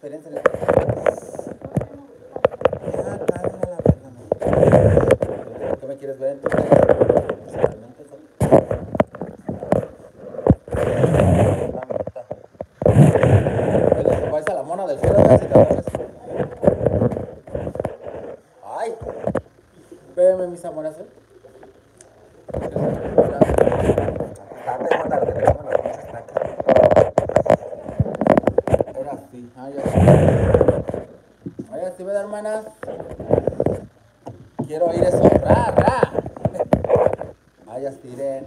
enséñale. ¿Qué me quieres ver en tu vais a la mona del cielo, si te agarras. Ay, espérenme, mis amores. Ahora sí, ahora sí, ¿verdad, hermanas? Quiero oír eso. ¡Ra, ra! Ay, estiré.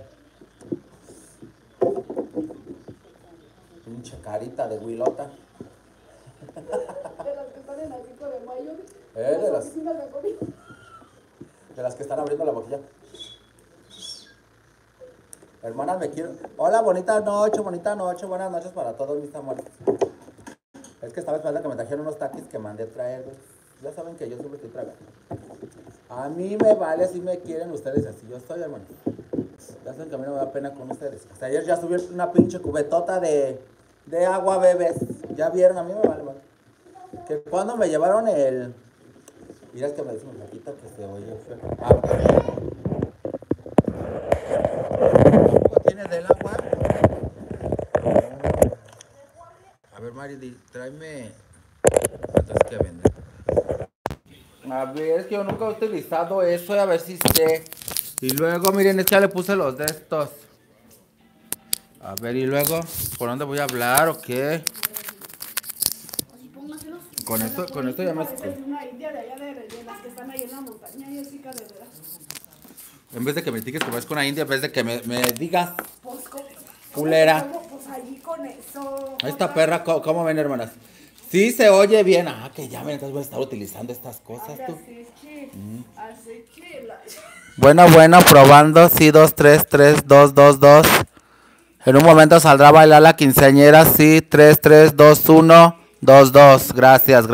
Pinche carita de huilota. De las que están en la 5 de mayo. De las que están abriendo la boquilla. Hermanas, me quiero. Hola, bonita noche. Buenas noches para todos mis amores. Es que estaba esperando que me trajeron unos taquis que mandé traer. Ya saben que yo siempre estoy tragando. A mí me vale si me quieren ustedes así. Yo estoy, hermano. Ya saben que a mí no me da pena con ustedes. Hasta ayer ya subí una pinche cubetota de agua, bebés. Ya vieron, a mí me vale, que cuando me llevaron el... Mira, es que me dice mi gatita que se oye feo. ¿Tienes del agua? A ver, Mari, tráeme... ¿Cuántas que venden? A ver, es que yo nunca he utilizado eso y a ver si sé. Y luego, miren, ya le puse los de estos. A ver, y luego, ¿por dónde voy a hablar o qué? Con esto ya me... Una india de allá de las que están ahí en la montaña, Jessica, de veras. En vez de que me digas que vas con una india, en vez de que me digas... Pues, culera. Pues allí con eso. Esta perra, ¿cómo ven, hermanas? Sí se oye bien. Ah, que ya ven, entonces voy a estar utilizando estas cosas, tú. Así chila. Bueno, probando. Sí, 2, 3, 3, 2, 2, 2. En un momento saldrá a bailar la quinceañera. Sí, 3, 3, 2, 1, 2, 2. Gracias.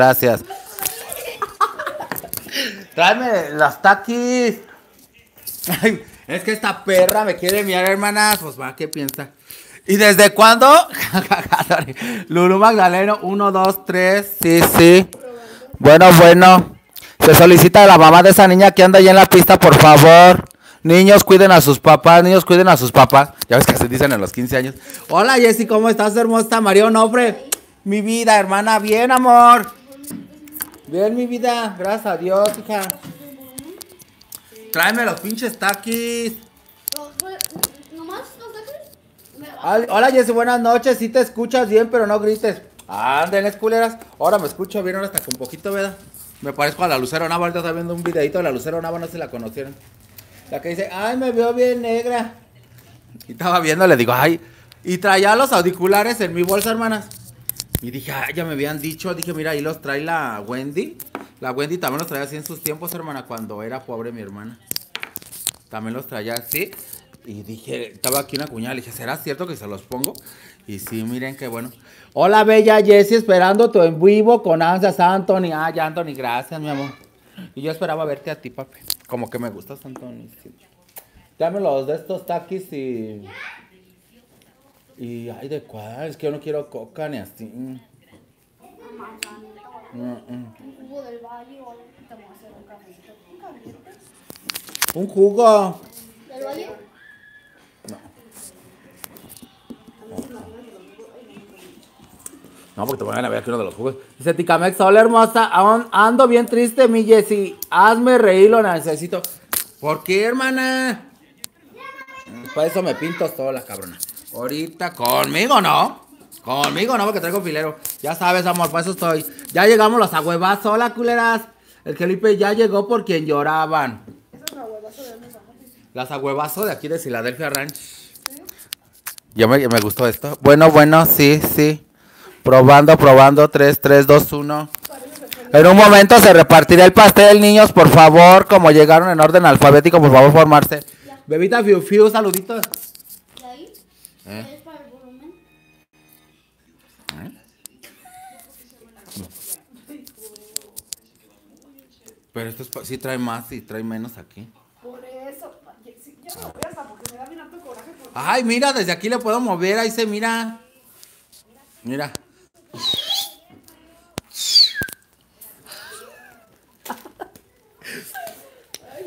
Tráeme las taquis. Ay, es que esta perra me quiere mirar, hermanas. Pues va, ¿qué piensa? ¿Y desde cuándo? Lulu Magdaleno, 1, 2, 3. Sí. Bueno. Se solicita a la mamá de esa niña que anda ahí en la pista, por favor. Niños, cuiden a sus papás. Ya ves que se dicen en los 15 años. Hola, Jessy, ¿cómo estás, hermosa? María Onofre. Mi vida, hermana. Bien, amor. Bien, mi vida. Gracias a Dios, hija. Tráeme los pinches taquis. ¿Nomás los taquis? Hola, Jessy, buenas noches. Sí te escuchas bien, pero no grites. Ándenles, culeras. Ahora me escucho bien, ahora hasta que un poquito, ¿verdad? Me parezco a la Lucero Nava. Ahorita está viendo un videito de la Lucero Nava, no sé si la conocieron. La que dice, ay, me veo bien negra. Y estaba viendo, le digo, ay. Y traía los auriculares en mi bolsa, hermanas. Y dije, ay, ya me habían dicho. Dije, mira, ahí los trae la Wendy. La Wendy también los traía así en sus tiempos, hermana, cuando era pobre mi hermana. También los traía así. Y dije, estaba aquí una cuñada, le dije, ¿será cierto que se los pongo? Y sí, miren qué bueno. Hola, bella Jessie, esperando tu en vivo con ansias, Anthony. Ay, Anthony, gracias, mi amor. Y yo esperaba verte a ti, papi. Como que me gustas, Anthony. Sí. Dame los de estos taquis y... Y, ay, ¿de cuál? Es que yo no quiero coca ni así. Un jugo del valle o algo que te vamos a hacer un cafecito. ¿Un jugo? ¿Del valle? No, porque te van a ver aquí uno de los jugos. Dice Ticamex, hola hermosa, ando bien triste, mi Jessy. Hazme reír, lo necesito. ¿Por qué, hermana? Para eso me pinto sola, cabrona. Ahorita, conmigo no, porque traigo filero. Ya sabes, amor, para eso estoy. Ya llegamos los agüevas, hola, culeras. El Felipe ya llegó por quien lloraban. Las agüevazos de aquí de Philadelphia Ranch. ¿Sí? Me gustó esto. Bueno, sí. Probando, 3, 3, 2, 1. En un momento se repartirá el pastel, niños, por favor. Como llegaron en orden alfabético, por favor, formarse. Ya. Bebita Fiu Fiu, saluditos. ¿Y ahí? ¿Es para el volumen? Pero esto sí trae más y trae menos aquí. Por eso, ya me voy hasta porque me da bien harto coraje. Ay, mira, desde aquí le puedo mover, ahí se mira. Mira.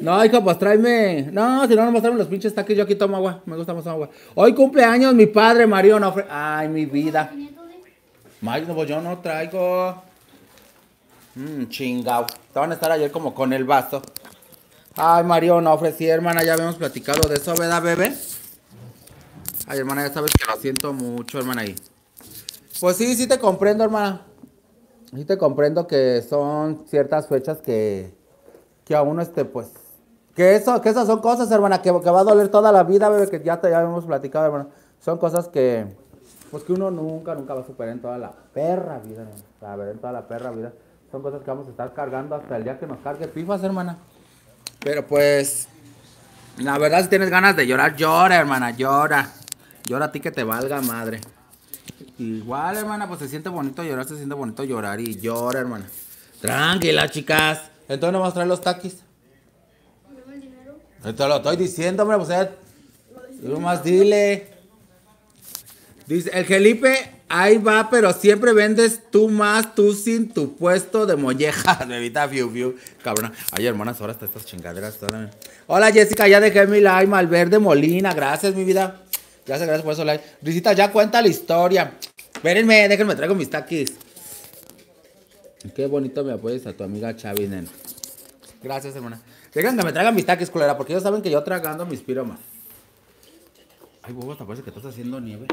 No, hijo, pues tráeme. No, si no, no tráeme los pinches taquis. Yo aquí tomo agua. Me gusta más agua. Hoy cumpleaños mi padre, Mario Onofre. Ay, mi vida. Mario, no, pues yo no traigo. Chingao. Estaban a estar ayer como con el vaso. Ay, Mario Onofre, sí, hermana, ya habíamos platicado de eso, ¿verdad, bebé? Ay, hermana, ya sabes que lo siento mucho, hermana. Ahí. Pues sí, sí te comprendo, hermana. Sí te comprendo que son ciertas fechas que a uno, pues. Que esas son cosas, hermana, que va a doler toda la vida, bebé, que ya habíamos platicado, hermana. Son cosas que, pues que uno nunca va a superar en toda la perra vida, hermana. A ver, en toda la perra vida. Son cosas que vamos a estar cargando hasta el día que nos cargue pifas, hermana. Pero pues, la verdad, si tienes ganas de llorar, llora, hermana, llora. Llora a ti que te valga madre. Igual, hermana, pues se siente bonito llorar, se siente bonito llorar y llora, hermana. Tranquila, chicas. Entonces no vas a traer los taquis. Dame el dinero. Te lo estoy diciendo, hombre, pues tú más dile. Dice, el Felipe, ahí va, pero siempre vendes tú más, tú sin tu puesto de molleja. Bebita, fiu, fiu. Cabrón. Ay, hermanas, ahora hasta estas chingaderas. Hola, Jessica, ya dejé mi like. Malverde Molina, gracias, mi vida. Gracias por eso, like. Risita, ya cuenta la historia. Espérenme, déjenme, traigo mis taquis. Qué bonito me apoyes a tu amiga Chavi, nena. Gracias, hermana. Dejen que me traigan mis taquis, culera, porque ellos saben que yo tragando me inspiro más. Ay, bobo, hasta parece que estás haciendo nieve.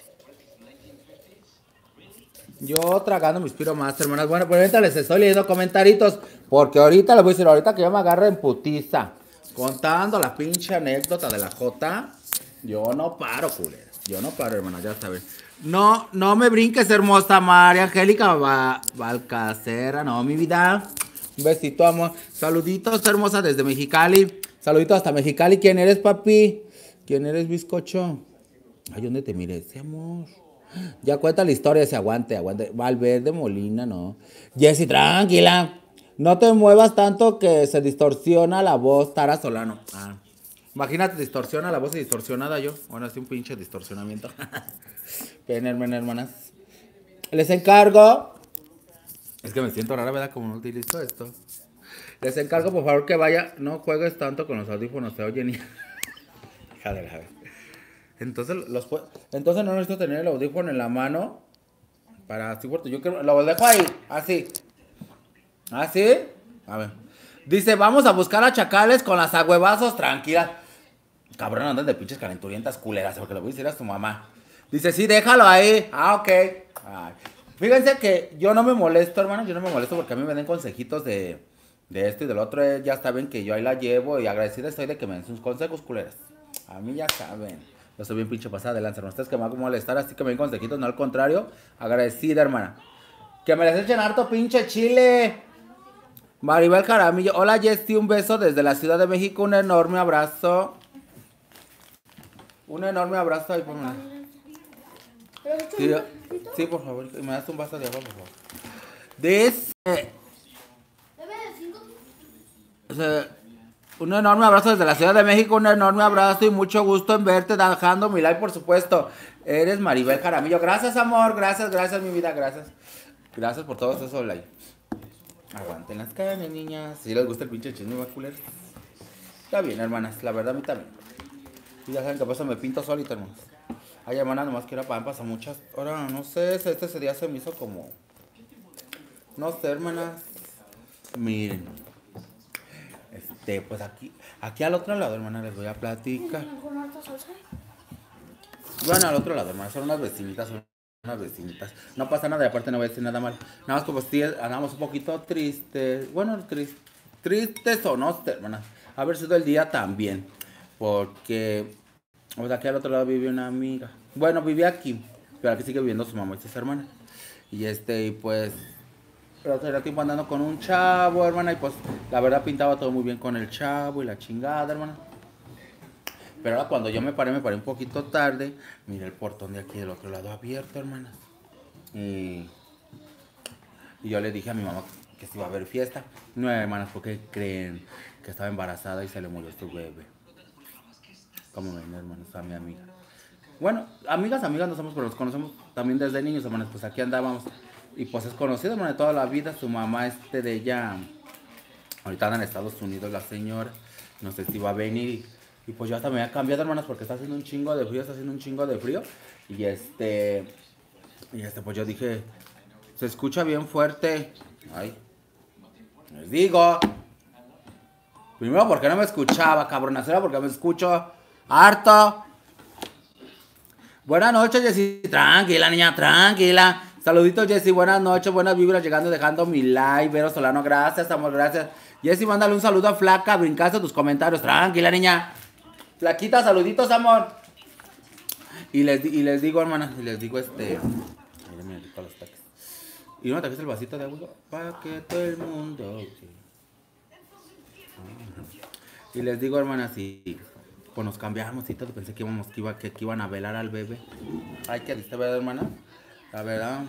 Yo tragando me inspiro más, hermanas. Bueno, pues ahorita les estoy leyendo comentaritos. Porque ahorita les voy a decir, ahorita que yo me agarre en putiza. Contando la pinche anécdota de la Jota. Yo no paro, culera. Yo no paro, hermana, ya saben. No, no me brinques, hermosa María Angélica Balcacera. No, mi vida. Un besito, amor. Saluditos, hermosa, desde Mexicali. Saluditos hasta Mexicali. ¿Quién eres, papi? ¿Quién eres, bizcocho? Ay, ¿dónde te miré ese amor? Ya cuenta la historia, ese aguante. Valverde Molina, no. Jessy, tranquila. No te muevas tanto que se distorsiona la voz. Tara Solano. Imagínate, distorsiona la voz y distorsionada yo. Bueno, así un pinche distorsionamiento. Ven, hermanas. Les encargo. Es que me siento rara, ¿verdad? Como no utilizo esto. Les encargo, por favor, que vaya. No juegues tanto con los audífonos, se oyen. Hija de la vez. Entonces, entonces no necesito tener el audífono en la mano. Para así, porque yo quiero. Lo dejo ahí, así. ¿Así? A ver. Dice, vamos a buscar a chacales con las agüevazos tranquilas. Cabrón, andan de pinches calenturientas culeras, porque le voy a decir a su mamá. Dice, sí, déjalo ahí. Ok. Ay. Fíjense que yo no me molesto, hermano. Yo no me molesto porque a mí me den consejitos de esto y del otro. Ya saben que yo ahí la llevo y agradecida estoy de que me den sus consejos culeras. A mí ya saben. Yo soy bien pinche pasada de lanza. No ustedes que me van a molestar, así que me den consejitos, no al contrario. Agradecida, hermana. Que me les echen harto pinche chile. Maribel Jaramillo. Hola, Jessy, un beso desde la Ciudad de México. Un enorme abrazo. Un enorme abrazo ahí, por favor. Sí, por favor. Me das un vaso de agua, por favor. Dice. Un enorme abrazo desde la Ciudad de México. Un enorme abrazo y mucho gusto en verte. Dejando mi like, por supuesto. Eres Maribel Jaramillo. Gracias, amor. Gracias, mi vida. Gracias. Gracias por todos esos likes. Aguanten las cañas, niñas. Si les gusta el pinche chisme, va culero. Está bien, hermanas. La verdad, a mí también. Y ya saben que por eso me pinto solito, hermanos. Ay, hermana, nomás que era pan, pasa muchas. Ahora, no sé, ese día se me hizo como. No sé, hermanas. Miren. Pues aquí al otro lado, hermana, les voy a platicar. ¿Con harta salsa? Bueno, al otro lado, hermana, son unas vecinitas, No pasa nada, y aparte no voy a decir nada mal. Nada más como si andamos un poquito tristes. Bueno, tristes o no, hermana. Haber sido el día también. Porque, pues aquí al otro lado vive una amiga. Bueno, vive aquí, pero aquí sigue viviendo su mamá y sus hermanas. Y pues, pero tenía tiempo andando con un chavo, hermana, y pues, la verdad pintaba todo muy bien con el chavo y la chingada, hermana. Pero ahora cuando yo me paré un poquito tarde, miré el portón de aquí del otro lado abierto, hermana. Y yo le dije a mi mamá que si iba a haber fiesta. No, hermanas, porque creen que estaba embarazada y se le murió su bebé. Como ven, hermanos, a mi amiga. Bueno, amigas no somos, pero nos conocemos también desde niños, hermanos. Pues aquí andábamos. Y pues es conocida, hermano, de toda la vida. Su mamá, de ella, ahorita anda en Estados Unidos, la señora. no sé si va a venir. Y pues yo hasta me había cambiado, hermanas, porque está haciendo un chingo de frío, está haciendo un chingo de frío. Y pues yo dije, se escucha bien fuerte. Ay, les digo. Primero porque no me escuchaba, cabronacera, porque me escucho harto. Buenas noches, Jessy. Tranquila, niña, tranquila. Saluditos, Jessy. Buenas noches, buenas vibras. Llegando y dejando mi like. Vero Solano, gracias, amor, gracias. Jessy, mándale un saludo a Flaca. Brincaste tus comentarios. Tranquila, niña. Flaquita, saluditos, amor. Y les digo, hermana, y les digo Miren, rico los taques. Y no me trajiste el vasito de agua para que todo el mundo. Y les digo, hermana, si pues nos cambiamos y todo, pensé que iban a velar al bebé. Ay, qué triste, ¿verdad, hermana? La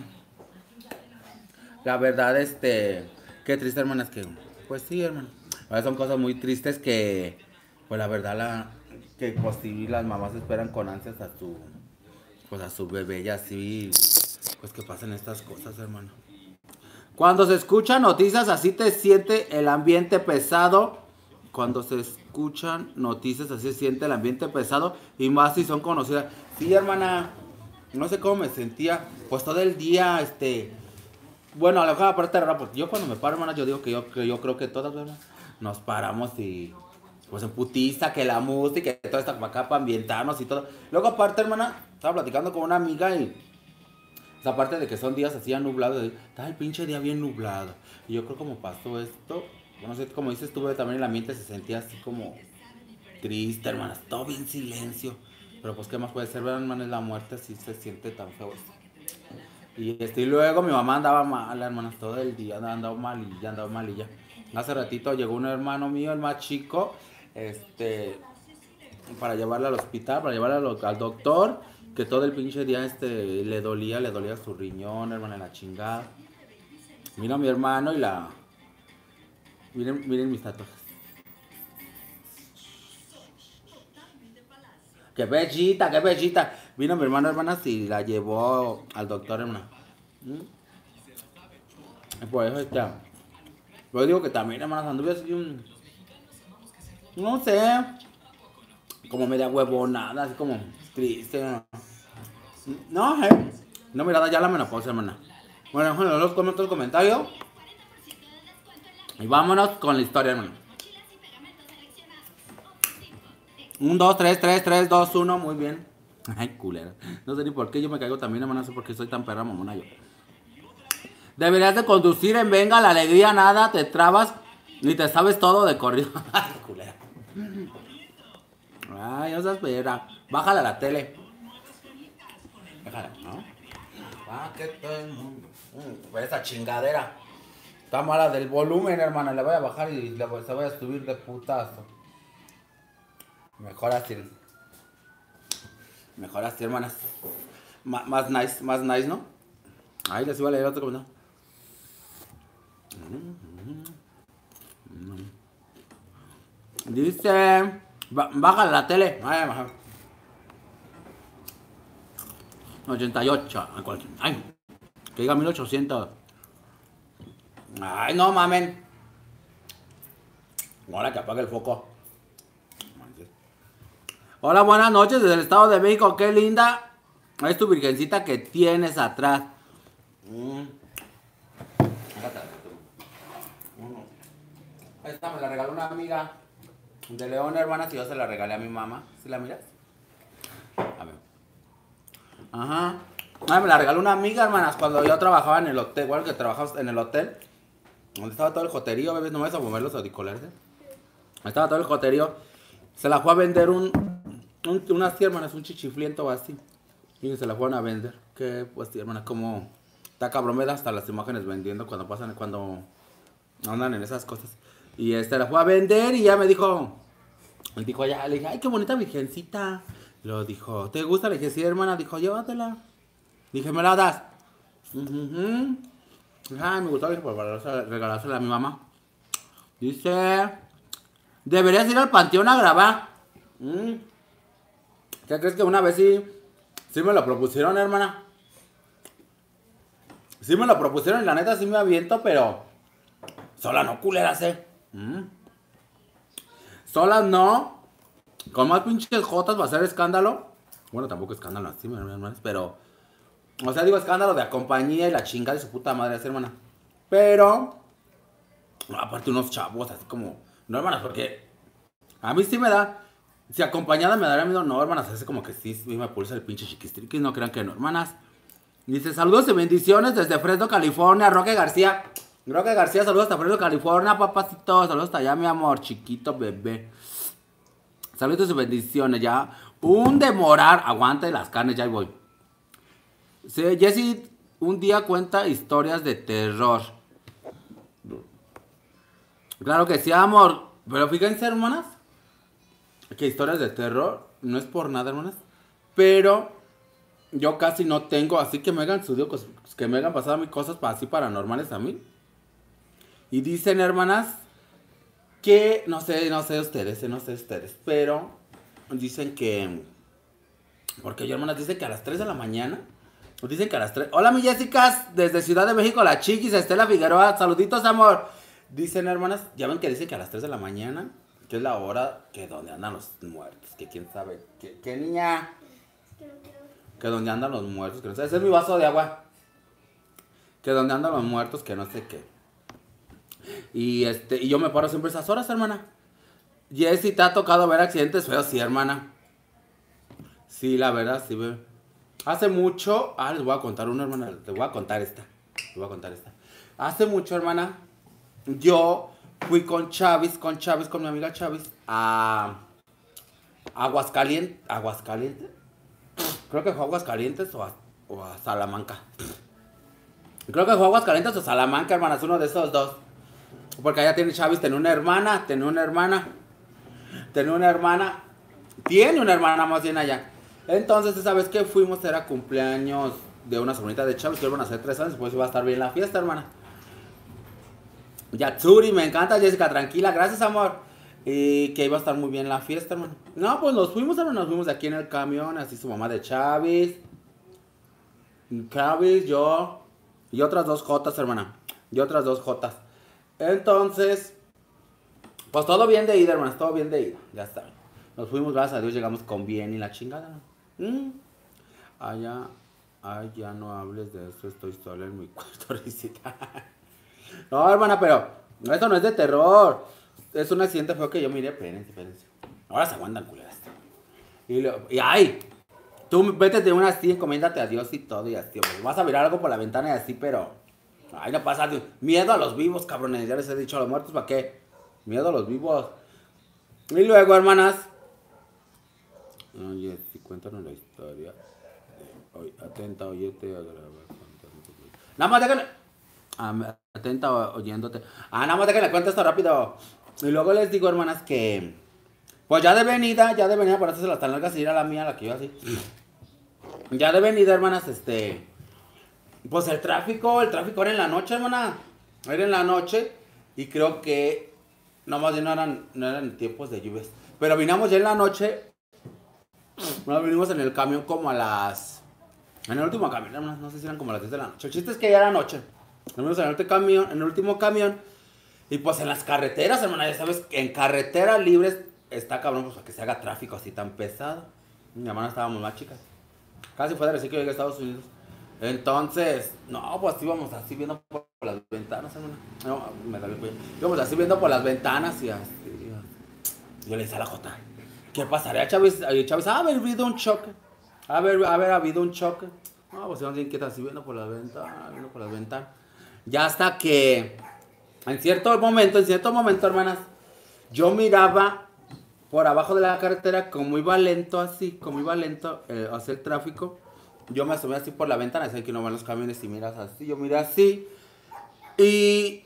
verdad, qué triste, hermana, es que, pues sí, hermana. Son cosas muy tristes que, pues la verdad, que pues sí, las mamás esperan con ansias a su bebé y así, pues que pasen estas cosas, hermano. Cuando se escuchan noticias así te siente el ambiente pesado. Cuando se escuchan noticias así se siente el ambiente pesado. Y más si son conocidas. Sí, hermana, no sé cómo me sentía. Pues todo el día, bueno, a lo mejor aparte raro, porque yo cuando me paro, hermana, yo digo que yo creo que todas, ¿verdad? Nos paramos y pues en putiza, que la música, que todo está acá para ambientarnos y todo. Luego aparte, hermana, estaba platicando con una amiga y aparte de que son días así nublados, está el pinche día bien nublado. Y yo creo como pasó esto, no sé, como dices tú, también el ambiente se sentía así como triste, hermanas, todo bien silencio. Pero pues qué más puede ser, ¿verdad, hermana? Es la muerte, así se siente tan feo esto. Y luego mi mamá andaba mal, hermanas, todo el día andaba malilla. Hace ratito llegó un hermano mío, el más chico, para llevarla al hospital, para llevarla al doctor, que todo el pinche día le dolía su riñón, hermana, la chingada. Vino mi hermano y miren mis tatuajes. Qué bellita, qué bellita. Vino mi hermano, hermanas, y la llevó al doctor, hermana. Por eso yo digo que también, hermanas, anduve así no sé, como media huevonada, así como triste. No, no, mira, ya la menopausia, hermana. Bueno, los comentarios. Y vámonos con la historia, hermano. 1, 2, 3, 3, 3, 2, 1, muy bien. Ay, culera. No sé ni por qué yo me caigo también, hermano, no sé por qué soy tan perra mamona yo. Deberías de conducir en Venga la Alegría, nada, te trabas ni te sabes todo de corrido. Ay, culera. Ay, no seas perra. Bájala a la tele. Bájala, ¿no? Que todo el mundo. Esa chingadera. Está mala del volumen, hermana. Le voy a bajar y se voy a subir de putazo. Mejor así, hermanas. Más nice, ¿no? Ahí les iba a leer otro comentario. Dice, bájale la tele. Ay, baja. 88. Ay, que diga 1800. Ay, no mamen. Ahora que apague el foco. Hola, buenas noches desde el Estado de México. Qué linda es tu virgencita que tienes atrás. Esta me la regaló una amiga de León, hermanas, y yo se la regalé a mi mamá. ¿Sí la miras? A ver. Ajá. Ay, me la regaló una amiga, hermanas, cuando yo trabajaba en el hotel. Igual que trabajamos en el hotel, donde estaba todo el joterío, bebés, no me vas a mover los auriculares. Estaba todo el joterío. Se la fue a vender unas hermanas, un chichifliento así. Y se la fueron a vender. Que pues, hermanas, como está cabrón, me da hasta las imágenes vendiendo cuando andan en esas cosas. Y la fue a vender y ya me dijo, ya, le dije, ay, qué bonita virgencita. Lo dijo, ¿te gusta? Le dije, sí, hermana. Dijo, llévatela. Dije, ¿me la das? Ay, me gustó, dije, para regalársela a mi mamá. Dice, deberías ir al panteón a grabar. ¿Qué crees que una vez sí me lo propusieron, hermana? Sí me lo propusieron y la neta sí me aviento, pero sola no, culeras, Solas no. Con más pinches jotas va a ser escándalo. Bueno, tampoco escándalo así, mis hermanas, pero... O sea, digo escándalo de compañía y la chinga de su puta madre, así, hermana. Pero... Aparte unos chavos, así como... No, hermanas, porque... A mí sí me da... Si acompañada me daría miedo, no, hermanas, hace como que sí me pulsa el pinche chiquistriquis, no crean que no, hermanas. Dice, saludos y bendiciones desde Fresno, California, Roque García. Roque García, saludos hasta Fresno, California, papacito. Saludos hasta allá, mi amor, chiquito bebé. Saludos y bendiciones, ya. Un demorar, aguante las carnes, ya ahí voy. Sí, Jessy un día cuenta historias de terror. Claro que sí, amor. Pero fíjense, hermanas, que historias de terror, no es por nada, hermanas. Pero yo casi no tengo, así que me hagan estudio, que me hagan pasar a mí cosas así paranormales a mí. Y dicen, hermanas, que no sé ustedes, pero dicen que, porque yo, hermanas, dicen que a las 3 de la mañana, dicen que a las 3, hola mi Jessicas, desde Ciudad de México, la Chiquis, Estela Figueroa, saluditos, amor. Dicen, hermanas, ya ven que dicen que a las 3 de la mañana, que es la hora que donde andan los muertos, que quién sabe, que niña, que donde andan los muertos, que no sé, ese es mi vaso de agua, que donde andan los muertos, que no sé qué. Y yo me paro siempre esas horas, hermana. Jessy, ¿te ha tocado ver accidentes feos? Sí, hermana. Sí, la verdad, sí, bebé. Hace mucho, les voy a contar una, hermana, les voy a contar esta. Hace mucho, hermana, yo fui con Chavis, con mi amiga Chavis, a Aguascalientes. Creo que fue Aguascalientes o a Salamanca. Creo que fue Aguascalientes o Salamanca, hermanas, uno de esos dos. Porque allá tiene Chavis, tiene una hermana más bien allá. Entonces, esa vez que fuimos era cumpleaños de una sobrinita de Chavis, que iban a hacer 3 años, pues iba a estar bien la fiesta, hermana. Yatsuri, me encanta, Jessica, tranquila, gracias, amor. Y que iba a estar muy bien la fiesta, hermano. No, pues nos fuimos, hermano, nos fuimos de aquí en el camión, así su mamá de Chavis, yo, y otras 2 jotas, hermana. Entonces, pues todo bien de ida, hermanas, todo bien de ida, ya está. Nos fuimos, gracias a Dios, llegamos con bien y la chingada. Ya no hables de eso, estoy sola en mi cuarto, risita. No, hermana, pero esto no es de terror. Es un accidente feo que yo miré, espérense. Ahora se aguantan culeras. Y ay, tú vete de una así, encomiéndate a Dios y todo y así. Vas a mirar algo por la ventana y así, pero... Ay, no pasa. Miedo a los vivos, cabrones. Ya les he dicho a los muertos, ¿para qué? Miedo a los vivos. Y luego, hermanas. Oye, si cuéntanos la historia. Atenta, oyete, a grabar. Nada más déjale. Atenta, oyéndote. Nada más déjale cuento esto rápido. Y luego les digo, hermanas, que... Pues ya de venida, por eso se las tan largas y ir a la mía, la que yo así. Ya de venida, hermanas, Pues el tráfico era en la noche, hermana. Era en la noche. Y creo que... No, más bien no eran tiempos de lluvias. Pero vinimos ya en la noche. Bueno, vinimos en el camión como a las... En el último camión, hermanas. No sé si eran como a las 10 de la noche. El chiste es que ya era noche. Vinimos en el último camión. Y pues en las carreteras, hermana, ya sabes, en carreteras libres está cabrón, pues para que se haga tráfico así tan pesado. Mi hermana estábamos más chicas. Casi fue de decir que llegué a Estados Unidos. Entonces, no, pues íbamos así viendo por las ventanas, hermana. No, me da el cuello. Íbamos así viendo por las ventanas y así. Yo le decía a la Jota, ¿qué pasaría, Chávez? Chávez, ha habido un choque. Haber habido un choque. No, pues íbamos bien quietas así viendo por las ventanas. Ya hasta que, en cierto momento, hermanas, yo miraba por abajo de la carretera como iba lento hacia el tráfico. Yo me asomé así por la ventana, sé que no van los camiones y miras así, yo miré así y...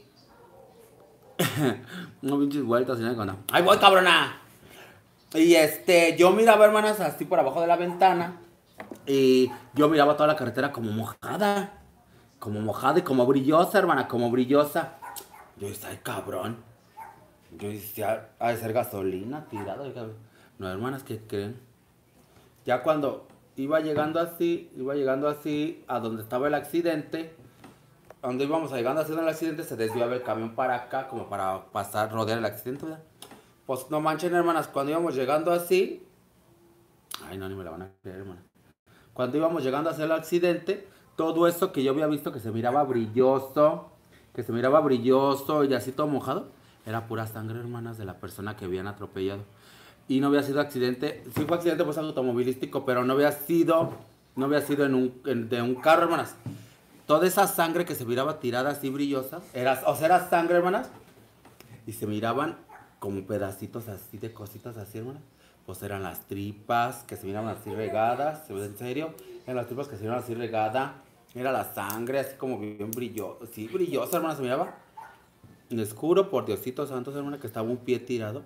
no pinches vueltas, sino con... ¡Ahí voy, cabrona! Y yo miraba, hermanas, así por abajo de la ventana y yo miraba toda la carretera como mojada y como brillosa, hermana, como brillosa. Yo decía, ay, cabrón. Yo decía, ha de ser gasolina tirada. No, hermanas, ¿qué creen? Ya cuando iba llegando así a donde estaba el accidente, llegando así donde el accidente, se desviaba el camión para acá, como para pasar, rodear el accidente, ¿verdad? Pues no manchen, hermanas, cuando íbamos llegando así. Ay, no, ni me la van a creer, hermana. Cuando íbamos llegando a hacer el accidente, todo eso que yo había visto que se miraba brilloso y así todo mojado, era pura sangre, hermanas, de la persona que habían atropellado. Y no había sido accidente, sí fue accidente pues automovilístico, pero no había sido de un carro, hermanas. Toda esa sangre que se miraba tirada así brillosa, era sangre, hermanas, y se miraban como pedacitos así de cositas así, hermanas. Pues eran las tripas que se miraban así regadas, en serio, eran las tripas que se miraban así regadas, era la sangre así como bien brillosa, sí, brillosa, hermanas, se miraba. Les juro por Diosito Santos, hermana, que estaba un pie tirado.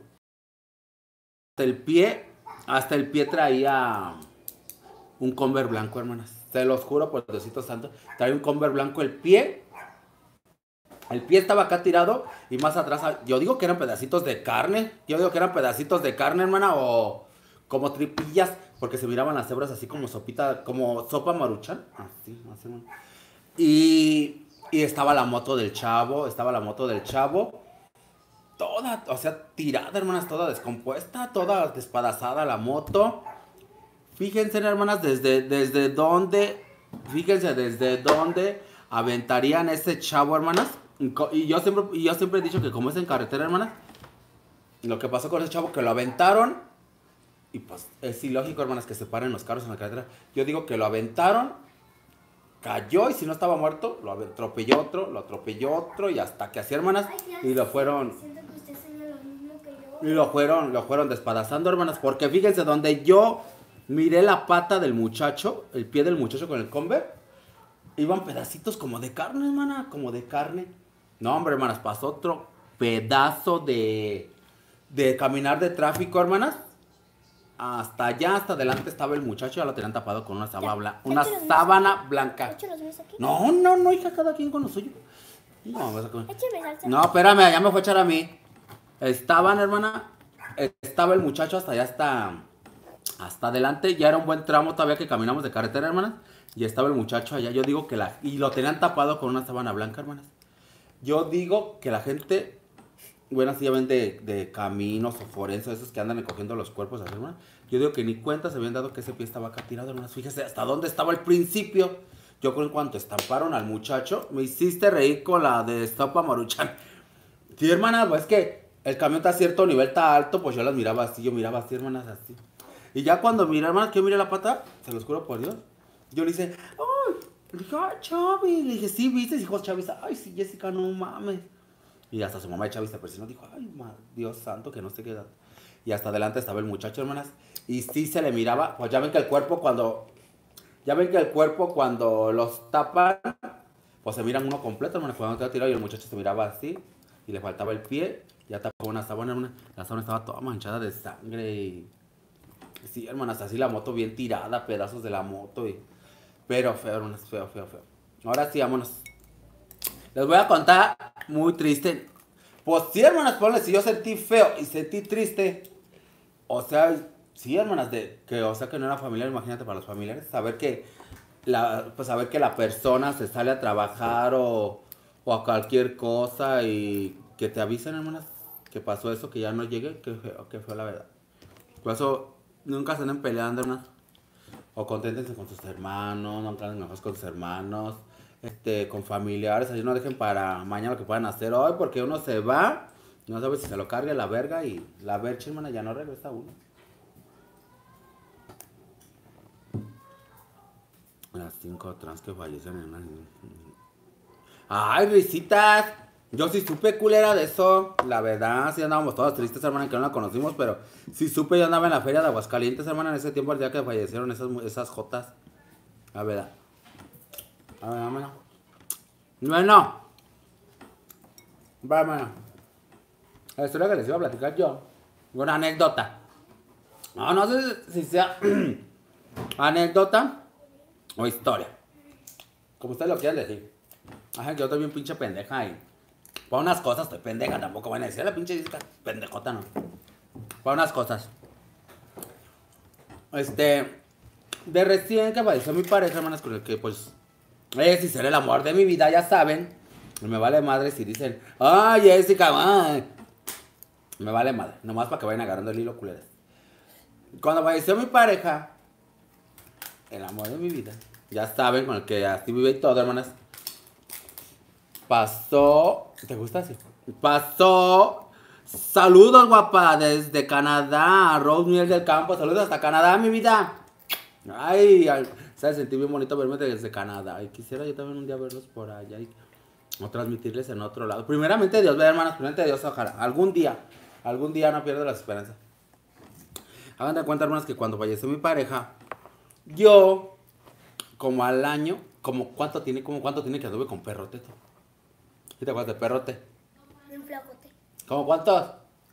Hasta el pie traía un Converse blanco, hermanas. Se los juro por Diosito Santo. Traía un Converse blanco el pie. El pie estaba acá tirado y más atrás. Yo digo que eran pedacitos de carne. Hermana, o como tripillas. Porque se miraban las hebras así como sopita, como sopa maruchan. Así, hermana. Y estaba la moto del chavo. Toda, o sea, tirada, hermanas, toda descompuesta, toda despedazada la moto. Fíjense, hermanas, desde dónde aventarían ese chavo, hermanas. Y yo siempre he dicho que como es en carretera, hermanas, lo que pasó con ese chavo que lo aventaron, y pues es ilógico, hermanas, que se paren los carros en la carretera. Yo digo que lo aventaron, cayó y si no estaba muerto, lo atropelló otro, y hasta que así, hermanas, y lo fueron despedazando, hermanas, porque fíjense, donde yo miré la pata del muchacho, el pie del muchacho con el Converse, iban pedacitos como de carne, hermana, como de carne. No, hombre, hermanas, pasó otro pedazo de caminar de tráfico, hermanas. Hasta allá, hasta adelante estaba el muchacho, ya lo tenían tapado con una sábana blanca. No, hija, cada quien con lo suyo. No, espérame, ya me fue a echar a mí. Estaba el muchacho hasta allá, hasta adelante. Ya era un buen tramo todavía que caminamos de carretera, hermanas. Y estaba el muchacho allá. Yo digo que y lo tenían tapado con una sábana blanca, hermanas. Yo digo que la gente, bueno, así ya ven de caminos o forenses, esos que andan recogiendo los cuerpos, así, hermanas. Yo digo que ni cuenta se habían dado que ese pie estaba acá tirado, hermanas. Fíjese hasta dónde estaba al principio. Yo creo que en cuanto estamparon al muchacho, me hiciste reír con la de Sopa Maruchan. Sí, hermanas, pues es que el camión está a cierto nivel, está alto, pues yo las miraba así, hermanas, así. Y ya cuando miré, hermanas, que yo miré la pata, se los juro por Dios, yo le dije, ¡ay! Le dije, ¡ay, Chavi! Le dije, ¿sí viste? Dijo Chavi, ¡ay, sí, Jessica, no mames! Y hasta su mamá de Chavi se presionó, dijo, ¡ay, Dios santo, que no sé qué edad! Y hasta adelante estaba el muchacho, hermanas, y sí se le miraba, pues ya ven que el cuerpo cuando los tapan, pues se miran uno completo, hermanas, cuando te tirado y el muchacho se miraba así, y le faltaba el pie, ya tapó una sábana, la sábana estaba toda manchada de sangre y... Sí, hermanas, así la moto bien tirada, pedazos de la moto y... Pero feo, hermanas, feo. Ahora sí, vámonos. Les voy a contar muy triste. Pues sí, hermanas, ponle, si yo sentí feo y sentí triste. O sea, sí, hermanas, o sea que no era familiar, imagínate para los familiares. Saber que la persona se sale a trabajar o a cualquier cosa y que te avisen, hermanas, que pasó eso, que ya no llegue, que fue la verdad. Por eso... Nunca se anden peleando, hermanas. O conténtense con sus hermanos, no anden enojados con sus hermanos, con familiares, así no dejen para mañana lo que puedan hacer hoy, porque uno se va, y no sabe si se lo cargue la verga y la vercha, hermana, ya no regresa uno. Las 5 trans que fallecen, hermana. ¡Ay, risitas! Yo sí supe, culera, de eso. La verdad, sí andábamos todos tristes, hermana, que no la conocimos, pero sí supe, yo andaba en la feria de Aguascalientes, hermana, en ese tiempo, el día que fallecieron esas jotas. La verdad. A ver, hermana. Bueno. Va, hermana. La historia que les iba a platicar yo. Una anécdota. No sé si sea anécdota o historia. Como ustedes lo quieran decir. Ajá, yo estoy bien pinche pendeja ahí. Para unas cosas estoy pendeja, tampoco van a decir la pinche Jessica, pendejota, no. Para unas cosas. De recién que falleció mi pareja, hermanas, con el que pues si será el amor de mi vida, ya saben. Y me vale madre si dicen, ¡ay, Jessica! Ay. Me vale madre, nomás para que vayan agarrando el hilo, culeras. Cuando falleció mi pareja, el amor de mi vida, ya saben, con el que así vive y todo, hermanas. Pasó. ¿Te gusta así? Pasó. Saludos, guapa, desde Canadá. Rose Miel del Campo. Saludos hasta Canadá, mi vida. Ay, se sentí bien bonito verme desde Canadá. Y quisiera yo también un día verlos por allá y o transmitirles en otro lado. Primeramente Dios, ve, hermanas, primeramente Dios, ojalá. Algún día no pierdo las esperanzas. Hagan de cuenta, hermanas, que cuando falleció mi pareja, yo, como al año, como cuánto tiene que anduve con Perrote. ¿Sí te acuerdas de Perrote? Un flacote. ¿Cómo cuántos?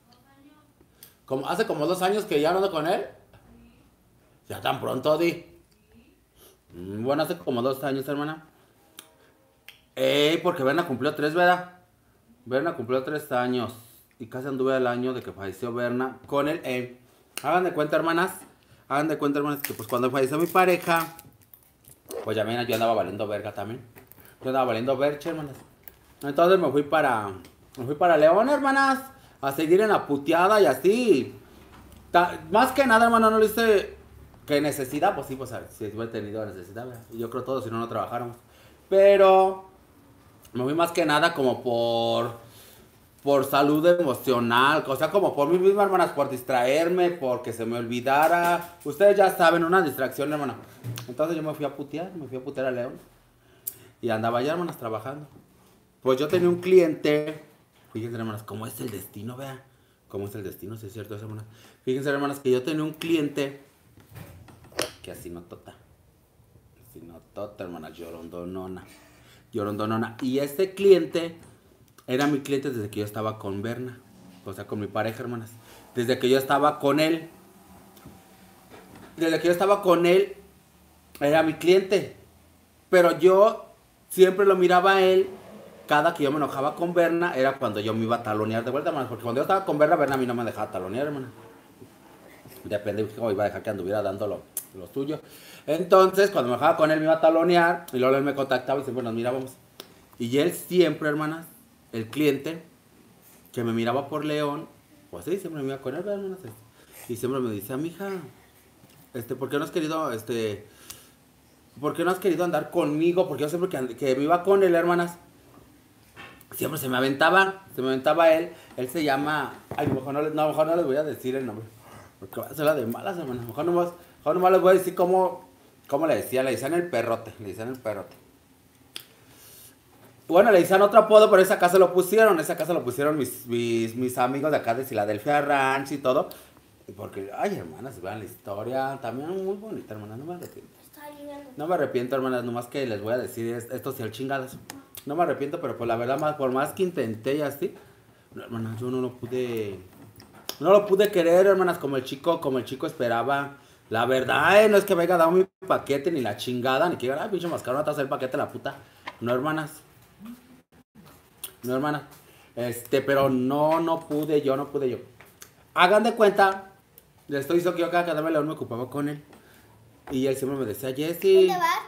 Hace como 2 años que ya no ando con él. Ya tan pronto, di. Bueno, hace como 2 años, hermana. Porque Berna cumplió 3, ¿verdad? Berna cumplió 3 años. Y casi anduve al año de que falleció Berna con él. Hagan de cuenta, hermanas. Que pues cuando falleció mi pareja, pues ya ven, yo andaba valiendo verga también. Yo andaba valiendo verche, hermanas. Entonces me fui para León, hermanas, a seguir en la puteada y así. Más que nada, hermano, no le hice que necesidad, pues sí, pues si hubiera tenido necesidad, ¿verdad? Y yo creo todo, si no, no trabajáramos. Pero me fui más que nada como por salud emocional, o sea, como por mí misma, hermanas, por distraerme, porque se me olvidara. Ustedes ya saben, una distracción, hermana. Entonces yo me fui a putear a León. Y andaba allá, hermanas, trabajando. Pues yo tenía un cliente, fíjense, hermanas, cómo es el destino, vea. Cómo es el destino, si es cierto, hermanas. Fíjense, hermanas, que yo tenía un cliente que así no tota, hermanas, llorondonona. Y este cliente era mi cliente desde que yo estaba con Berna, o sea, con mi pareja, hermanas. Desde que yo estaba con él, era mi cliente. Pero yo siempre lo miraba a él. Cada que yo me enojaba con Berna era cuando yo me iba a talonear de vuelta, hermanas. Porque cuando yo estaba con Berna a mí no me dejaba talonear, hermana. Depende de cómo iba a dejar que anduviera dando lo suyo. Entonces, cuando me dejaba con él, me iba a talonear. Y luego él me contactaba y siempre nos mirábamos. Y él siempre, hermanas, el cliente que me miraba por León, pues sí, siempre me iba con él, hermanas. Y siempre me decía, mija, ¿por qué no has querido andar conmigo? Porque yo siempre que me iba con él, hermanas, siempre se me aventaba él se llama, ay, mejor no les voy a decir el nombre, porque va a ser la de malas, hermanas, mejor nomás les voy a decir cómo le decían el perrote, Bueno, le decían otro apodo, pero esa casa lo pusieron mis amigos de acá de Filadelfia Ranch y todo, porque, ay, hermanas, vean la historia, también muy bonita, hermanas, no me arrepiento, hermanas, nomás que les voy a decir esto sí al chingadas. No me arrepiento, pero por la verdad, por más que intenté y así, no, hermanas, yo no lo pude querer, hermanas, como el chico esperaba. La verdad, no es que me haya dado mi paquete ni la chingada, ni que digan, ay, pinche mascarón, no te hace el paquete la puta. No, hermanas. Pero no pude yo. Hagan de cuenta, les estoy diciendo que yo cada vez León me ocupaba con él. Y él siempre me decía, Jessy,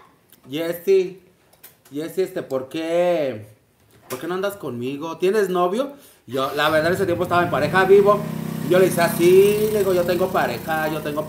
¿por qué no andas conmigo? ¿Tienes novio? Yo, la verdad, ese tiempo estaba en pareja vivo. Yo le decía, sí, le digo, yo tengo pareja.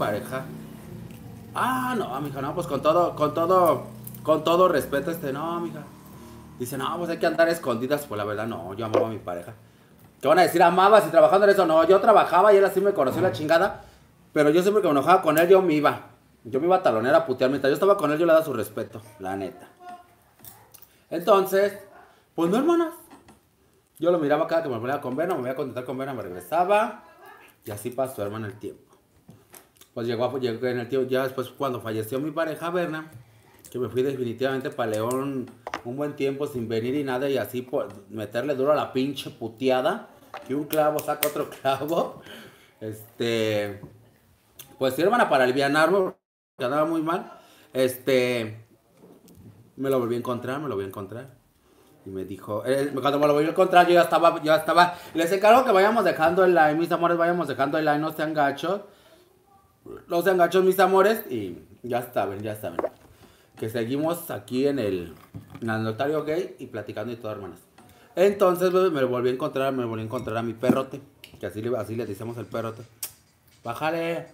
Ah, no, mija, no, pues con todo respeto, no, mija. Dice, no, pues hay que andar escondidas. Pues la verdad, no, yo amaba a mi pareja. ¿Qué van a decir? ¿Amabas y trabajando en eso? No, yo trabajaba y él así me conoció la chingada. Pero yo siempre que me enojaba con él, yo me iba a talonear a putear. Mientras yo estaba con él, yo le daba su respeto, la neta. Entonces, pues no, hermanas. Yo lo miraba cada que me ponía con Berna, me voy a contactar con Berna, me regresaba. Y así pasó, hermano, el tiempo. Pues llegó en el tiempo, ya después cuando falleció mi pareja Berna, que me fui definitivamente para León un buen tiempo sin venir y nada, y así por meterle duro a la pinche puteada, que un clavo saca otro clavo. Pues sí, hermana, para alivianarme, porque andaba muy mal, me lo volví a encontrar. Y me dijo, cuando me lo volví a encontrar, yo ya estaba, les encargo que vayamos dejando el like, mis amores, no sean gachos, mis amores, y ya saben, que seguimos aquí en el notario gay y platicando y todo, hermanas. Entonces me volví a encontrar a mi perrote. Que así le decíamos el perrote. Bájale.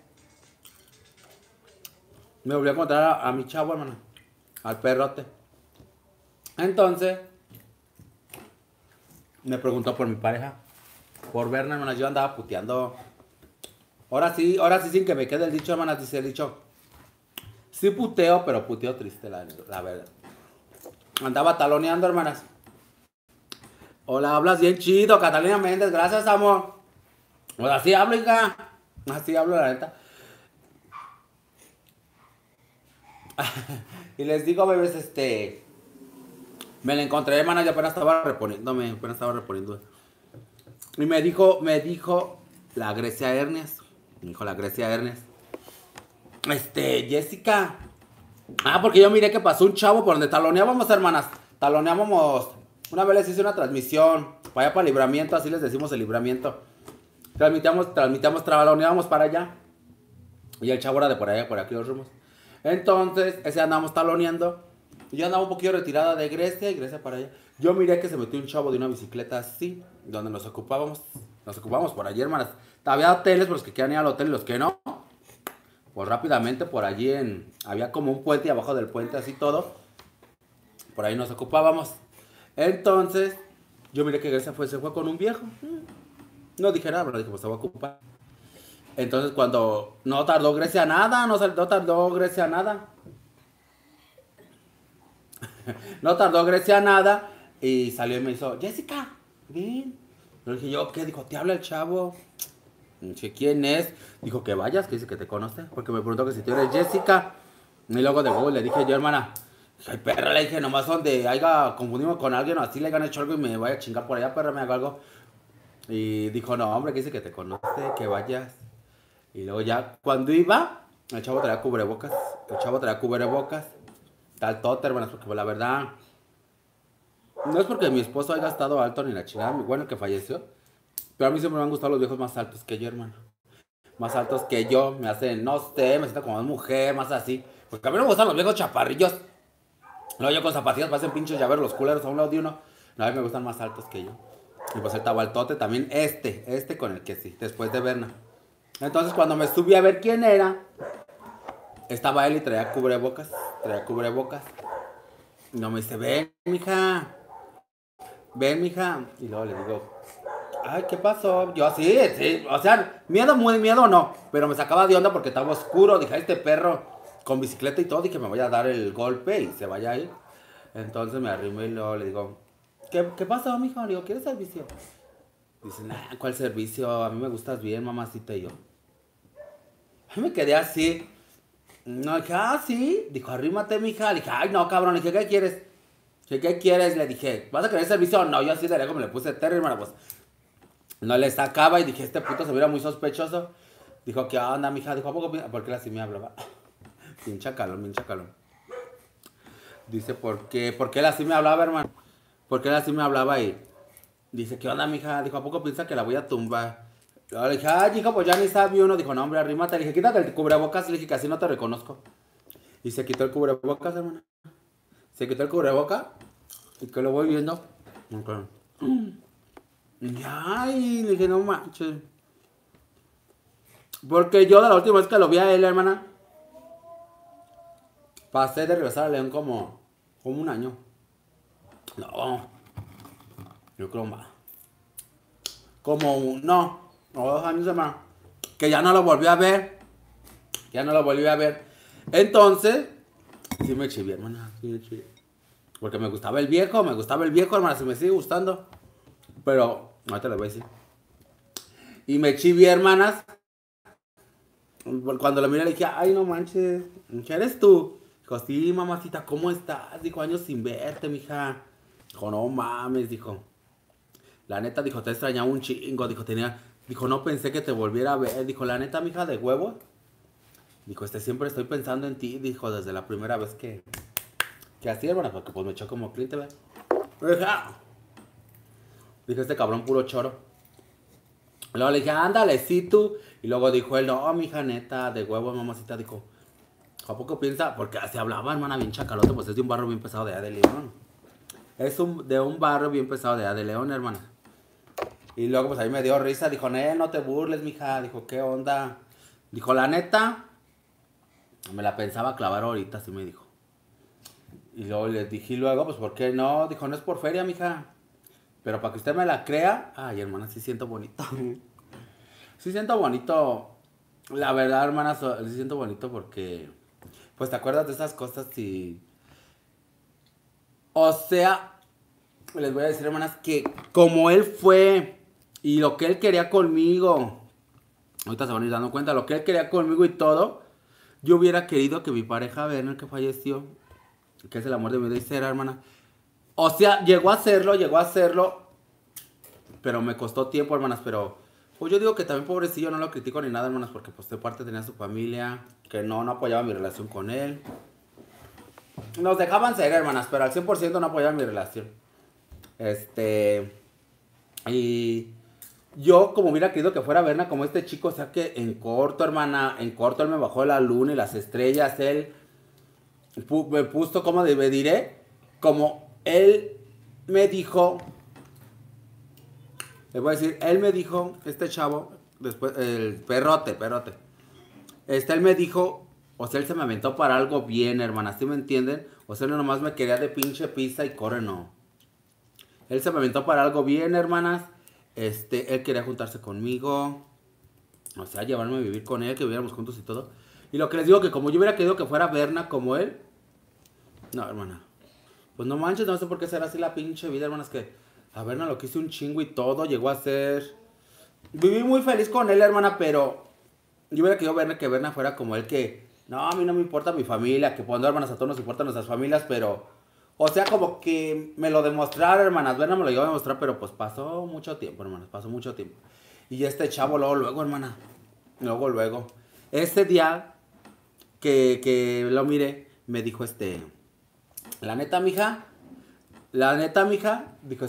Me volví a encontrar a mi chavo, hermano. Al perrote. Entonces, me preguntó por mi pareja. Por Berna, hermanas. Yo andaba puteando. Ahora sí, sin que me quede el dicho, hermanas. Dice el dicho. Sí puteo, pero puteo triste, la verdad. Andaba taloneando, hermanas. Hola, hablas bien chido, Catalina Méndez. Gracias, amor. Pues así hablo, hija. Así hablo, la neta. Y les digo, bebés, me la encontré, hermana, yo apenas estaba reponiéndome, Y me dijo la Grecia Hernes. Me dijo la Grecia Hernes. Jessica. Porque yo miré que pasó un chavo por donde taloneábamos, hermanas. Taloneábamos. Una vez les hice una transmisión. Para allá para Libramiento, así les decimos el Libramiento. Taloneábamos para allá. Y el chavo era de por allá, por aquí los rumos. Entonces, ese andábamos taloneando. Y yo andaba un poquito retirada de Grecia y Grecia para allá. Yo miré que se metió un chavo de una bicicleta así, donde nos ocupábamos por allí, hermanas. Había hoteles por los que querían ir al hotel y los que no. Pues rápidamente por allí había como un puente y abajo del puente así todo. Por ahí nos ocupábamos. Entonces, yo miré que Grecia se fue con un viejo. No dije nada, pero dije, pues se va a ocupar. Entonces cuando no tardó Grecia nada. No tardó Grecia nada. Y salió y me hizo, Jessica, ven. Le dije yo, ¿qué? Dijo, te habla el chavo. Dije, ¿quién es? Dijo, que vayas, que dice que te conoce. Porque me preguntó que si tú eres Jessica. Y luego de Google le dije yo, hermana, ay, perra, le dije, nomás donde haya confundido con alguien o así le hayan hecho algo y me vaya a chingar por allá, perra, me haga algo. Y dijo, no, hombre, que dice que te conoce, que vayas. Y luego ya, cuando iba, el chavo traía cubrebocas. Tal tote, hermanas, porque pues, la verdad, no es porque mi esposo haya estado alto ni la chingada, bueno, que falleció. Pero a mí siempre me han gustado los viejos más altos que yo, hermano. Más altos que yo, me hacen, no sé, me siento como una mujer, más así. Porque a mí no me gustan los viejos chaparrillos. No, yo con zapatillas parecen pinches llaveros los culeros a un lado de uno. No, a mí me gustan más altos que yo. Y pues él estaba altote también, este con el que sí, después de Berna. Entonces cuando me subí a ver quién era, estaba él y traía cubrebocas. Y no me dice, ven, mija. Y luego le digo, ay, ¿qué pasó? Yo sí, o sea, miedo no. Pero me sacaba de onda porque estaba oscuro. Dije, este perro con bicicleta y todo, y que me vaya a dar el golpe y se vaya a ir. Entonces me arrimé y luego le digo, ¿qué pasó, mija? Le digo, ¿quieres servicio? Dice, nah, ¿cuál servicio? A mí me gustas bien, mamacita. Y yo me quedé así. No, dije, sí. Dijo, arrímate, mija. Le dije, ay, no, cabrón. Le dije, ¿qué quieres? ¿Qué quieres? Le dije, ¿vas a querer servicio? No, yo así de lejos me le puse terror, hermano, pues. No le sacaba y dije, este puto se mira muy sospechoso. Dijo, ¿qué onda, mija? Dijo, ¿a poco? ¿Por qué él así me hablaba? Pincha calón. Dice, ¿por qué él así me hablaba, hermano? Porque él así me hablaba y dice, ¿qué onda, mija? Dijo, ¿a poco piensa que la voy a tumbar? Le dije, ay, hijo, pues ya ni sabe uno. Dijo, no, hombre, arrímate. Le dije, quítate el cubrebocas. Le dije, que así no te reconozco. Y se quitó el cubrebocas, hermano. Se quitó el cubrebocas. Y que lo voy viendo. Okay. Y ay, le dije, no manches. Porque yo de la última vez que lo vi a él, hermana, pasé de regresar a León como un año. No, yo creo más. No, 2 años, hermano. Que ya no lo volví a ver. Entonces, sí me chivé, hermana. Porque me gustaba el viejo, hermana. Se me sigue gustando. Pero, ahorita le voy a decir. Y me chivé, hermanas. Cuando lo miré le dije, ay, no manches, ¿qué eres tú? Dijo, sí, mamacita, ¿cómo estás? Dijo, años sin verte, mija. Dijo, no mames, dijo. La neta, dijo, te extrañaba un chingo. Dijo, no pensé que te volviera a ver. Dijo, la neta, mija, de huevo. Dijo, siempre estoy pensando en ti. Dijo, desde la primera vez que así, hermana, porque pues me echó como cliente, ¿verdad? Dijo, este cabrón puro choro. Luego le dije, ándale, sí, tú. Y luego dijo él, no, mija, neta, de huevo, mamacita. Dijo, ¿a poco piensa? Porque así hablaba, hermana, bien chacalote, pues es de un barrio bien pesado de allá de León. Es de un barrio bien pesado de León, hermana. Y luego pues ahí me dio risa, dijo, no te burles, mija. Dijo, ¿qué onda? Dijo, la neta, me la pensaba clavar ahorita, así me dijo. Y luego les dije, luego, pues, ¿por qué no? Dijo, no es por feria, mija. Pero para que usted me la crea, ay, hermana, sí siento bonito. Sí siento bonito. La verdad, hermana, sí siento bonito porque, pues, te acuerdas de esas cosas y... O sea, les voy a decir, hermanas, que como él fue y lo que él quería conmigo, ahorita se van a ir dando cuenta, lo que él quería conmigo y todo, yo hubiera querido que mi pareja Werner, que falleció, que es el amor de mi vida y ser, hermana, o sea, llegó a hacerlo, pero me costó tiempo, hermanas, pero pues yo digo que también pobrecillo, no lo critico ni nada, hermanas, porque pues de parte tenía su familia, que no apoyaba mi relación con él. Nos dejaban ser, hermanas, pero al 100% no apoyaban mi relación. Y yo como hubiera querido que fuera Berna como este chico, o sea que en corto, hermana, en corto él me bajó la luna y las estrellas, él me puso, como me diré, como él me dijo, les voy a decir, él me dijo, este chavo, después, el perrote, él me dijo, o sea, él se me aventó para algo bien, hermana, ¿sí me entienden? O sea, él nomás me quería de pinche pizza y corre, no. Él se me aventó para algo bien, hermanas. Él quería juntarse conmigo. O sea, llevarme a vivir con él, que viviéramos juntos y todo. Y lo que les digo, que como yo hubiera querido que fuera Berna como él. No, hermana. Pues no manches, no sé por qué será así la pinche vida, hermanas, que a Berna lo quise un chingo y todo. Llegó a ser... Viví muy feliz con él, hermana, pero... Yo hubiera querido que Berna fuera como él, que... No, a mí no me importa mi familia, que cuando hermanas a todos nos importan nuestras familias, pero... O sea, como que me lo demostrara, hermanas. Berna me lo llegó a demostrar, pero pues pasó mucho tiempo, hermanas. Pasó mucho tiempo. Y este chavo luego, hermana. Luego. Ese día que lo miré, me dijo la neta, mija. Dijo,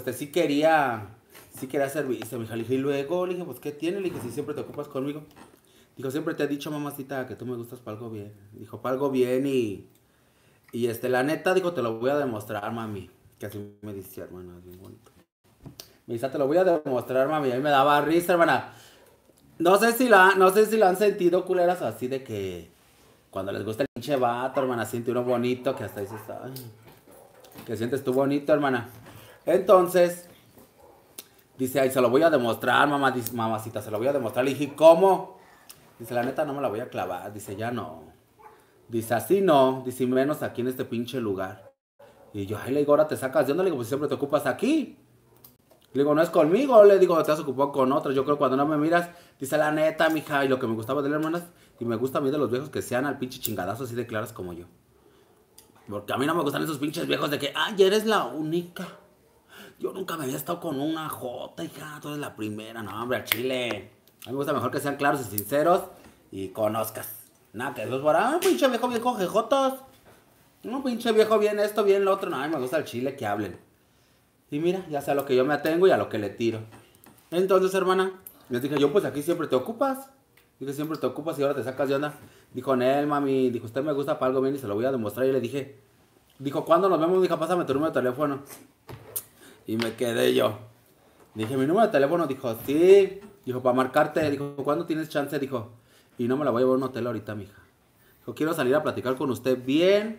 sí quería servicio, mija. Le dije, y luego, le dije, pues, ¿qué tiene? Le dije, si siempre te ocupas conmigo. Dijo, siempre te he dicho, mamacita, que tú me gustas para algo bien. Dijo, para algo bien y la neta, dijo, te lo voy a demostrar, mami. Que así me decía, hermana, bien bonito. Me dice, te lo voy a demostrar, mami. A mí me daba risa, hermana. No sé si lo han sentido, culeras, así de que cuando les gusta el pinche vato, hermana, siente uno bonito, que hasta dices, ay, que sientes tú bonito, hermana. Entonces, dice, ay, se lo voy a demostrar, mamá, dice, mamacita, se lo voy a demostrar. Le dije, ¿cómo? Dice, la neta, no me la voy a clavar. Dice, ya no. Dice, así no. Dice, menos aquí en este pinche lugar. Y yo, ay, le digo, ahora te sacas de onda. Le digo, pues siempre te ocupas aquí. Le digo, no es conmigo. Le digo, te has ocupado con otros. Yo creo que cuando no me miras, dice, la neta, mija. Y lo que me gustaba de las hermanas, y me gusta a mí de los viejos, que sean al pinche chingadazo así de claras como yo. Porque a mí no me gustan esos pinches viejos de que, ay, eres la única. Yo nunca me había estado con una jota, hija. Tú eres la primera. No, hombre, al chile. A mí me gusta mejor que sean claros y sinceros y conozcas. Nada, que esos por un pinche viejo jejotos. Un pinche viejo bien esto, bien lo otro. No, a mí me gusta el chile que hablen. Y mira, ya sé a lo que yo me atengo y a lo que le tiro. Entonces, hermana, les dije, yo pues aquí siempre te ocupas. Dije, siempre te ocupas y ahora te sacas de onda. Dijo, Nel, mami, dijo, usted me gusta para algo bien y se lo voy a demostrar. Y le dije, dijo, ¿cuándo nos vemos? Dijo, pásame tu número de teléfono. Y me quedé yo. Dije, mi número de teléfono, dijo, sí. Dijo, para marcarte. Dijo, ¿cuándo tienes chance? Dijo, y no me la voy a llevar a un hotel ahorita, mija. Dijo, quiero salir a platicar con usted bien.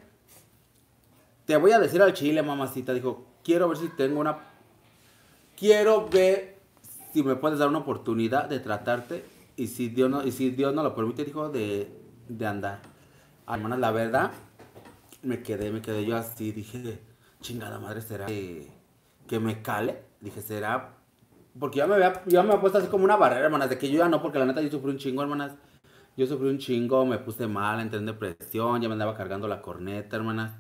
Te voy a decir al chile, mamacita. Dijo, quiero ver si tengo una... Quiero ver si me puedes dar una oportunidad de tratarte. Y si Dios no lo permite, dijo, de andar. Ah, hermanas, la verdad, me quedé yo así. Dije, chingada madre, ¿será que me cale? Dije, ¿será? Porque ya me había puesto así como una barrera, hermanas, de que yo ya no, porque la neta yo sufrí un chingo, hermanas. Yo sufrí un chingo, me puse mal, entré en depresión, ya me andaba cargando la corneta, hermanas.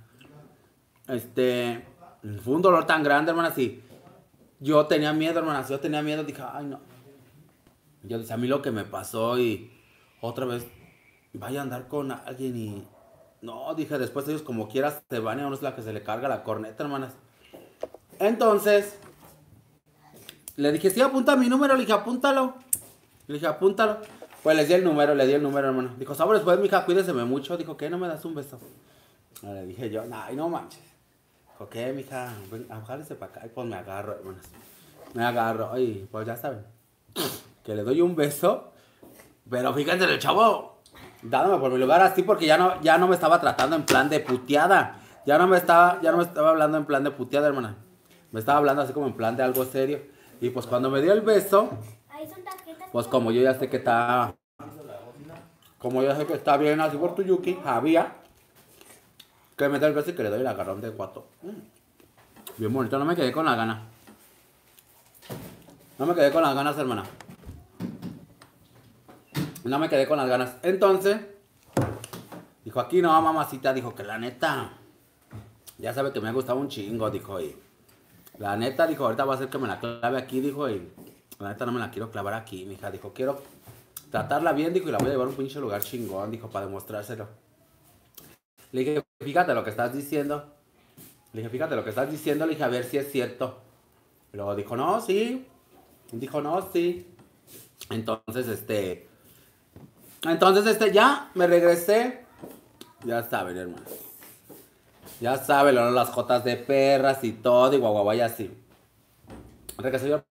Fue un dolor tan grande, hermanas, y yo tenía miedo, hermanas, dije, ay, no. Yo dije, a mí lo que me pasó y otra vez vaya a andar con alguien y... No, dije, después ellos como quieras se van y a uno es la que se le carga la corneta, hermanas. Entonces... Le dije, sí, apunta mi número. Le dije, apúntalo. Pues le di el número, hermano. Dijo, sabores, pues, mija, cuídeseme mucho. Dijo, ¿qué? ¿No me das un beso? Le dije yo, ay, no manches. dijo, ¿qué, mija? Ven, jálese para acá. Y pues me agarro, hermanas. Me agarro. Y pues ya saben. Que le doy un beso. Pero fíjense, el chavo dándome por mi lugar así porque ya no me estaba tratando en plan de puteada. Ya no me estaba hablando en plan de puteada, hermana. Me estaba hablando así como en plan de algo serio. Y pues cuando me dio el beso, pues como yo ya sé que está... Como yo sé que está bien así por tu Yuki, había que me da el beso y que le doy el agarrón de guato. Bien bonito, no me quedé con las ganas. No me quedé con las ganas, hermana. No me quedé con las ganas. Entonces, dijo, aquí no, mamacita. Dijo que la neta, ya sabe que me ha gustado un chingo, dijo. Y la neta, dijo, ahorita va a ser que me la clave aquí, dijo. Y la neta no me la quiero clavar aquí, mija. Dijo, quiero tratarla bien, dijo, y la voy a llevar a un pinche lugar chingón, dijo, para demostrárselo. Le dije, fíjate lo que estás diciendo. Le dije, fíjate lo que estás diciendo. Le dije, a ver si es cierto. Y luego dijo, no, sí. Dijo, no, sí. Entonces, ya me regresé. Ya saben, hermano. Ya saben, las jotas de perras y todo, y guaguaguay así. Regresé yo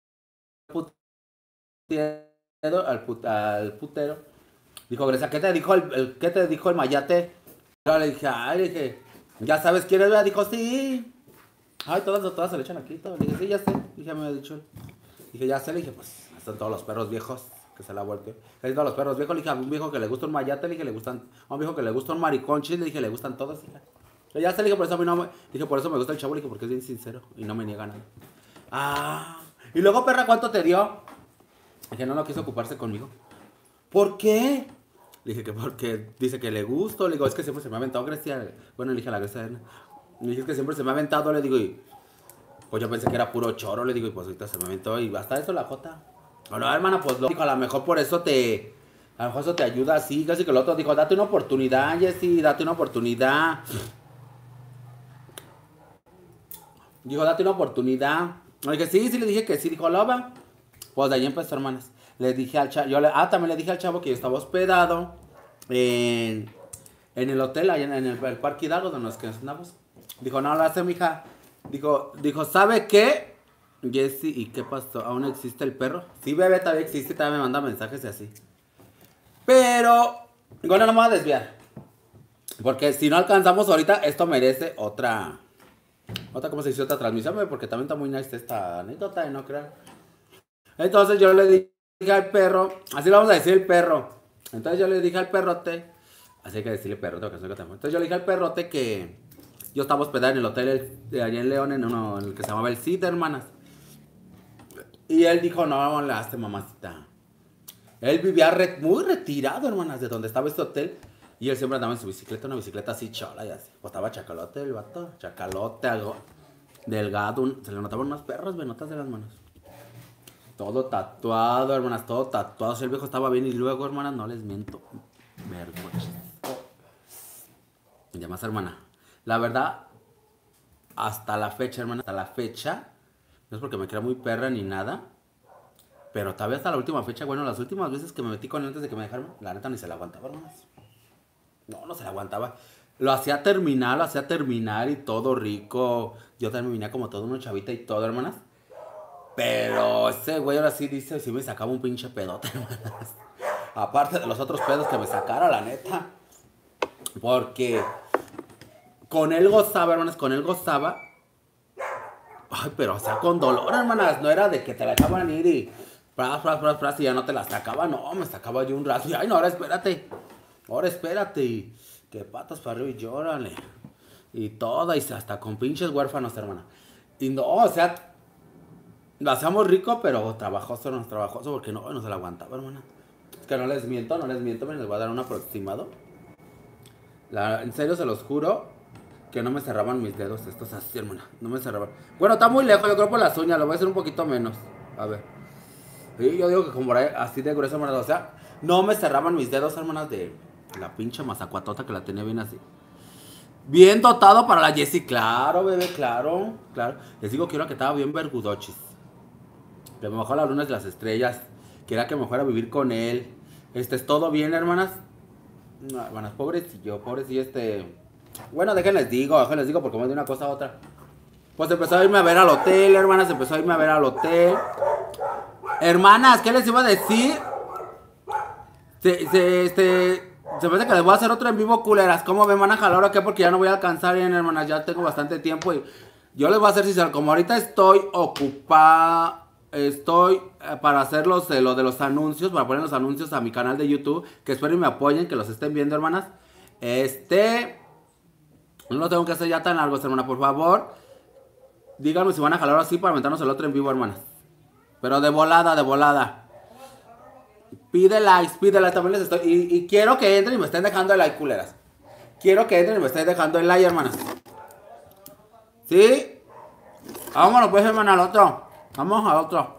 al putero. Dijo, Grecia, ¿qué te dijo qué te dijo el mayate? Yo le dije, ¿ya sabes quién es? Dijo, sí. Ay, todas se le echan aquí. Le dije, sí, ya sé. Dije, me ha dicho. Dije, ya sé. Le dije, pues, están todos los perros viejos. Que se la vuelve. Están todos los perros viejos. Le dije, a un viejo que le gusta un mayate. Le dije, le gustan. A un viejo que le gusta un mariconchis. Le dije, le gustan todos. Hija. Ya sé, le dije, por eso a mí no me... Dije, por eso me gusta el chavo. Le dije, porque es bien sincero. Y no me niega nada. Ah. Y luego, perra, ¿cuánto te dio? Dije, no quiso ocuparse conmigo. ¿Por qué? Le dije que porque dice que le gusto. Le digo, es que siempre se me ha aventado Grecia. Bueno, le dije a la Grecia. Le dije, es que siempre se me ha aventado. Le digo, y pues yo pensé que era puro choro. Le digo, y pues ahorita se me aventó. Y hasta eso la jota. Bueno, hermana, pues lo dijo, a lo mejor por eso a lo mejor eso te ayuda así. Casi que el otro dijo, date una oportunidad, Jessy, date una oportunidad. Dijo, date una oportunidad. Le dije, sí, le dije que sí. Dijo, loba. Pues de ahí empezó, hermanas. Le dije al chavo, también le dije al chavo que yo estaba hospedado en el hotel, allá en el Parque Hidalgo, donde nos quedamos. Dijo, no lo hace, mija. Dijo, ¿sabe qué? Jessy, ¿y qué pasó? ¿Aún existe el perro? Sí, bebé, todavía existe, todavía me manda mensajes y así. Pero, bueno, no me voy a desviar. Porque si no alcanzamos ahorita, esto merece otra, ¿cómo se dice? Otra transmisión, porque también está muy nice esta anécdota, ¿no crean? Entonces yo le dije al perro, así le vamos a decir el perro. Entonces yo le dije al perrote, así hay que decirle perrote, que entonces yo le dije al perrote que yo estaba hospedado en el hotel de allá en León, en el que se llamaba el Cid, hermanas. Y él dijo, no, le haste, mamacita. Él vivía muy retirado, hermanas, de donde estaba este hotel. Y él siempre andaba en su bicicleta, una bicicleta así chola y así. Pues estaba chacalote el vato, chacalote, algo delgado, se le notaban unas perras venotas de las manos. Todo tatuado, hermanas, todo tatuado. Si el viejo estaba bien y luego, hermanas, no les miento. Mercoches. Y además, hermana, la verdad, hasta la fecha, hermana, hasta la fecha, no es porque me crea muy perra ni nada, pero todavía hasta la última fecha, bueno, las últimas veces que me metí con él antes de que me dejaran, la neta ni se la aguantaba, hermanas. No se la aguantaba. Lo hacía terminar y todo rico. Yo también me venía como todo una chavita y todo, hermanas. Pero ese güey ahora sí dice, sí me sacaba un pinche pedote, hermanas. Aparte de los otros pedos que me sacara, la neta. Porque con él gozaba, hermanas, con él gozaba. Ay, pero o sea, con dolor, hermanas. No era de que te la dejaban ir y pras, y ya no te la sacaba. No, me sacaba yo un rato. Y ay, no, ahora espérate. Y que patas para arriba y llórale. Y toda, y hasta con pinches huérfanos, hermana. Y no, o sea, lo hacíamos rico, pero trabajoso, porque no se la aguantaba, hermana. Es que no les miento, me les voy a dar un aproximado. En serio, se los juro que no me cerraban mis dedos estos así, hermana. No me cerraban. Bueno, está muy lejos, yo creo por las uñas, lo voy a hacer un poquito menos. A ver. Sí, yo digo que como por ahí, así de grueso, hermana. O sea, no me cerraban mis dedos, hermanas, de la pinche mazacuatota que la tenía bien así. Bien dotado para la Jessy, claro, bebé, claro. Les digo que era que estaba bien vergudochis. Que me bajó las lunas y las estrellas. Que era que me fuera a vivir con él. ¿Es todo bien, hermanas? No, hermanas, pobrecillo. Bueno, déjenles digo porque me de una cosa a otra. Pues empezó a irme a ver al hotel, hermanas, empezó a irme a ver al hotel. Hermanas, ¿qué les iba a decir? Se parece que les voy a hacer otro en vivo, culeras. ¿Cómo ven? ¿Van a jalar o qué? Porque ya no voy a alcanzar bien, hermanas. Ya tengo bastante tiempo y yo les voy a hacer sincero. Como ahorita estoy ocupada, para hacer lo de los anuncios, para poner los anuncios a mi canal de YouTube. Que espero y me apoyen, que los estén viendo, hermanas. No lo tengo que hacer ya tan largos, hermanas, por favor. Díganme si van a jalar así para aventarnos el otro en vivo, hermanas. Pero de volada, de volada. Pide likes. También les estoy. Y quiero que entren y me estén dejando el like, culeras. Quiero que entren y me estén dejando el like, hermanas. ¿Sí? Vámonos, pues, hermana, al otro. Vamos al otro.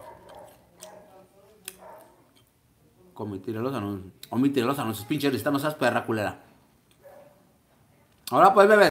Omitiré los anuncios. Omitiré los anuncios. Pinche lista, no seas perra, culera. Ahora pues, bebé.